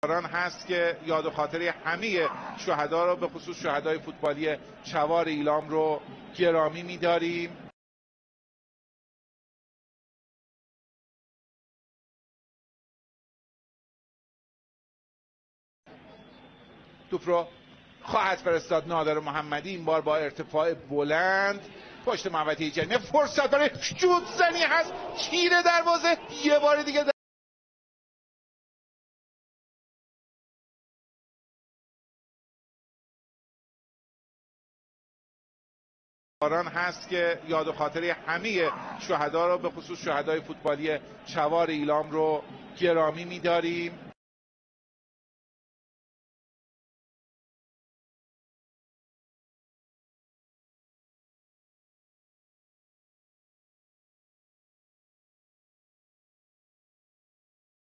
هست که یاد و خاطره همه شهدا رو به خصوص شهدای فوتبالی چوار ایلام رو گرامی می‌داریم. توپ رو خواهد فرستاد نادر محمدی، این بار با ارتفاع بلند پشت محوطه جریمه. فرصت برای شوت زنی هست، تیر دروازه یه بار دیگه هست که یاد و خاطره همه شهدا رو به خصوص شهدای فوتبالی چوار ایلام رو گرامی می‌داریم.